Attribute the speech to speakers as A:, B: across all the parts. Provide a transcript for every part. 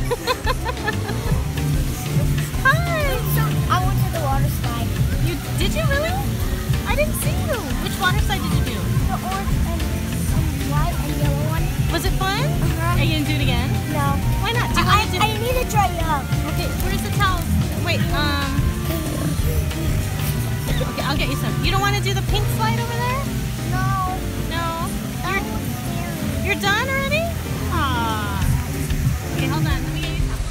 A: Hi.
B: So I went to the water slide.
A: Did you really? I didn't see you. Which water slide did you do?
B: The orange and white and yellow one.
A: Was it fun?
B: Uh-huh.
A: Are you gonna do it again?
B: No.
A: Why not? Do you want to do?
B: I need to try it out.
A: Okay, where's the towels? Wait, okay, I'll get you some. You don't want to do the pink slide over there?
B: No.
A: No.
B: That was scary.
A: You're done already? Aww. Okay, hold on. Let me get you some.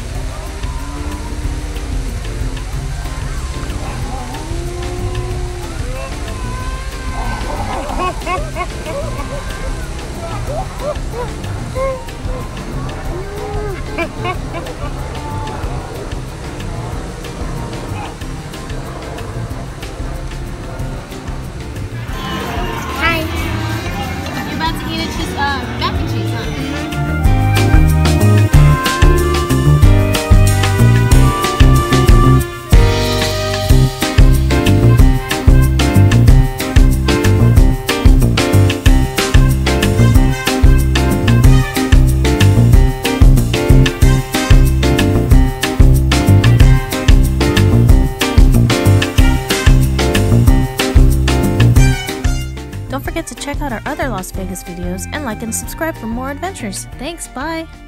B: Hi.
A: You're about to eat a mac and cheese, huh? Don't forget to check out our other Las Vegas videos and like and subscribe for more adventures. Thanks, bye!